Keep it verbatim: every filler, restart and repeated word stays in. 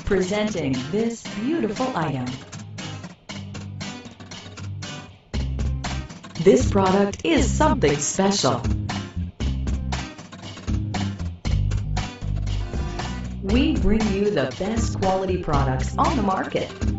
Presenting this beautiful item. This product is something special. We bring you the best quality products on the market.